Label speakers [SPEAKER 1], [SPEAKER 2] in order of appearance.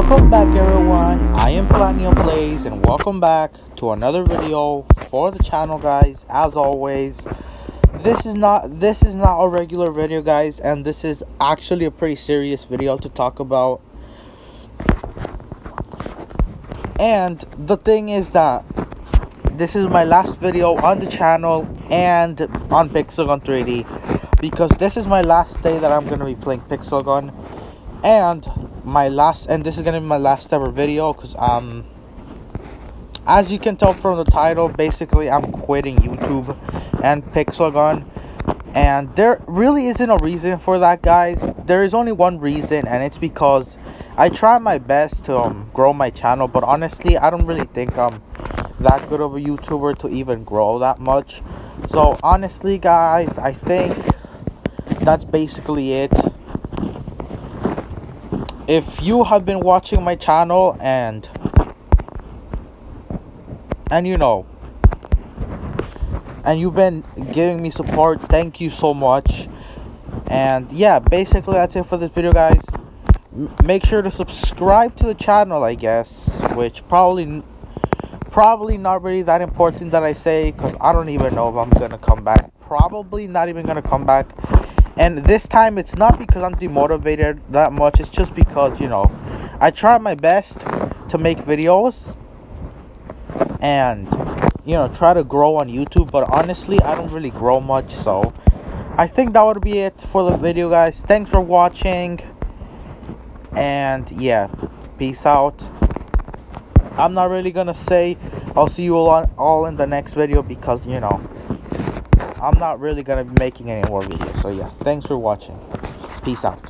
[SPEAKER 1] Welcome back everyone, I am Platinum Plays and welcome back to another video for the channel guys. As always, this is not a regular video guys, and this is actually a pretty serious video to talk about. And the thing is that this is my last video on the channel and on Pixelgun 3D, because this is my last day that I'm going to be playing Pixelgun, and this is gonna be my last ever video, because as you can tell from the title, basically I'm quitting YouTube and Pixelgun, and there really isn't a reason for that guys. There is only one reason, and it's because I try my best to grow my channel, but honestly I don't really think I'm that good of a YouTuber to even grow that much. So honestly guys, I think that's basically it. If you have been watching my channel and you've been giving me support, thank you so much. And yeah, basically that's it for this video guys. Make sure to subscribe to the channel, I guess, which probably not really that important that I say, because I don't even know if I'm gonna come back. Probably not even gonna come back. And this time it's not because I'm demotivated that much, it's just because, I try my best to make videos and, try to grow on YouTube, but honestly, I don't really grow much. So I think that would be it for the video, guys. Thanks for watching, and yeah, peace out. I'm not really gonna say I'll see you all in the next video, because, I'm not really gonna be making any more videos. So yeah, thanks for watching. Peace out.